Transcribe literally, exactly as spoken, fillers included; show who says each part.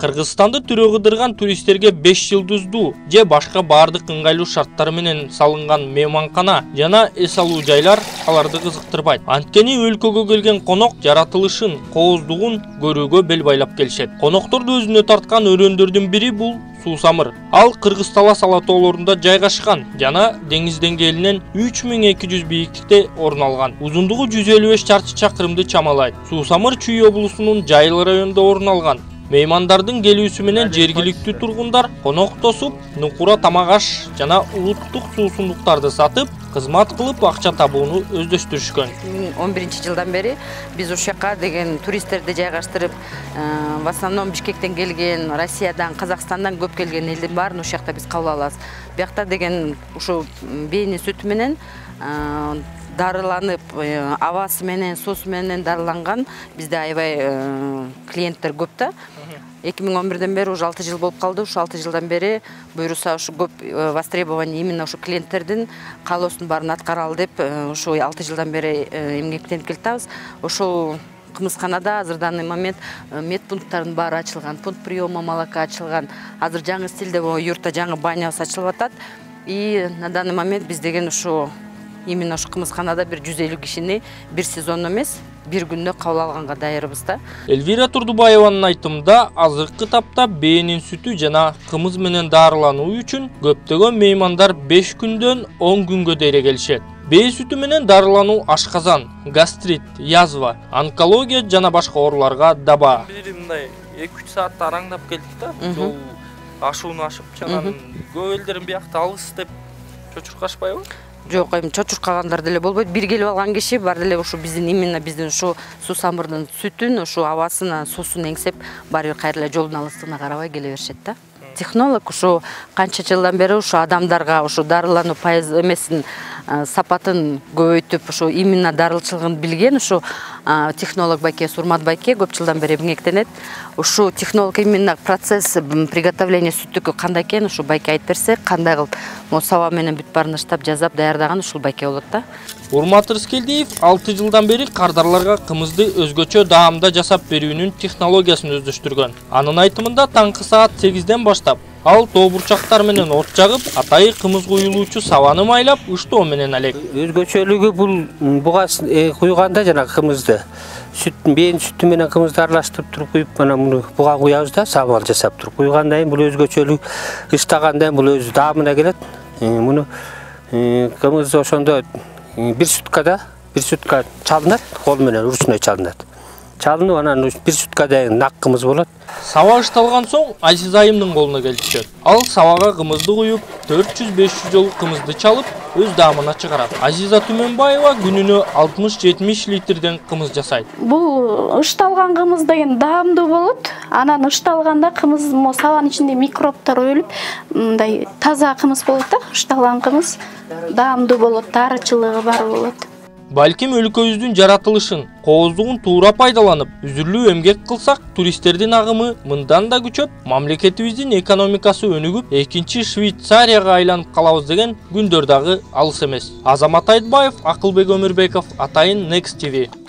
Speaker 1: Кыргызстанды түрө кыдырган туристтерге беш жылдыздуу же башка баардык ыңгайлуу шарттар менен салынган мейманкана жана эс алуу жайлар аларды кызыктырбайт. Анткени өлкөгө келген конок жаратылышын, кооздугун көрүүгө бел байлап келишет. Конокторду өзүнө тарткан өрөөндөрдүн бири бул Суусамыр. Ал Кыргыз-Талас алатоолорунда жайгашкан жана деңиз деңгээлинен үч миң эки жүз бийиктикте орун алган. Узундугу жүз элүү беш чарчы чакырымды чамалайт. Суусамыр Чүй облусунун Жайыл районунда орун алган. Меймандардын келүүсү менен жергиликтүү тургундар конок тосуп, нукура тамак аш жана улуттук суусундуктарды сатып, кызмат кылып акча табууну өздөштүрүшкөн.
Speaker 2: он биринчи жылдан бери биз ушул жака деген туристтерди жайгаштырып, в основном Бишкектен келген, Россиядан, Казакстандан көп келген элдин баарын ушул жакта биз кабыл алабыз. Биякта деген ушу бээнин сүтү менен дарыланып, абасы менен, соосу менен дарыланган бизде аябай клиенттер көп да. эки миң он бирден бери уже алты жыл болуп калды. Ушу алты жылдан бери буюрса ушу көп востребование именно ушу клиенттердин каалоосун баарын аткаралы деп ушу алты жылдан бери эмгектенип келатабыз. Ошол кымызканада азыр данный момент медпункттардын баары ачылган, пункт приема молока ачылган. Азыр жаңы стилде юртта жаңы банябыз ачылып атат. И на данный момент биз деген ушу именно ушу кымызканада бир жүз элүү кишини бир сезон эмес, бир күндө кабыл алганга даярбыз да.
Speaker 1: Элвира Турдубаеванын айтымында азыркы тапта бээнин сүтү жана кымыз менен дарылануу үчүн көптөгөн меймандар беш күндөн он күнгө дейре келишет. Бээ сүтү менен дарылануу ашказан, гастрит, язва, онкология жана башка ооруларга даба.
Speaker 3: Бир мындай эки үч саатта араңдап келдик да. Жол ашууну ашып, чанан көп элдерин биякта алыс деп чочуркашпайбы?
Speaker 2: Жок, эми чочуркагандар деле болбойт. Бир келип алган киши бар деле ушу биздин именно биздин ушу Суусамырдын сүтүн, ушу абасына, соосун эңсеп, баары бир кайра эле жолдун алыстыгына карабай келе беришет да. Технолог ушу канча жылдан бери ушу адамдарга ушу дарылануу пайыз эмесин сапатын көбөйтүп, ушу именно дарылчылыгын билген ушу технолог байке Сурмат байке көп жылдан бери эмгектенет. Ушу технолог именно процесс приготовления сүттүкү кандай экен ушу байке айтып берсе, кандай кылып саба менен бүт баарын ыштап жазап даярдаган ушул байке болот да.
Speaker 1: Урмат Рыскелдиев алты жылдан бери кардарларга кымызды өзгөчө даамда жасап берүүнүн технологиясын өздөштүргөн. Анын айтымында таңкы саат сегизден баштап ал тоо бурчактар менен от жагып, атайы кымыз куюлуучу сабаны майлап, уштоо менен алек.
Speaker 4: Өзгөчөлүгү бул буга куйганда жана кымызды сүт, бээн сүтү менен кымызды аралаштырып туруп куюп, мына муну буга куябыз да, сабан жасап туруп куйгандан кийин бул өзгөчөлүк ыштагандан кийин бул өз даамына келет. Муну кымыз ошондо бир суткада, бир сутка чалынат, кол менен ручной чалынат. Чалынып анан бир суткада нак кымыз болот.
Speaker 1: Саба ышталган соң Азиз айымдын колуна келип түшөт. Ал сабага кымызды куюп, төрт жүз беш жүз жолу кымызды чалып, өз даамына чыгарат. Азиза Түмөнбаева күнүнө алтымыш жетимиш литрден кымыз жасайт.
Speaker 5: Бул ышталган кымыз деген даамдуу болот. Анан ышталганда кымыз сабанын ичинде микробтор өлүп, мындай таза кымыз болот да, ышталган кымыз даамдуу болот, дарычылыгы бар болот.
Speaker 1: Балким өлкөбүздүн жаратылышын, кооздугун туура пайдаланып, үзүрлүү эмгек кылсак, туристтердин агымы мындан да күчөп, мамлекетибиздин экономикасы өнүгүп, экинчи Швейцарияга айланып калабыз деген күндөр дагы алыс эмес. Азамат Айтбаев, Акылбек Өмүрбеков, Атайын Next ти ви.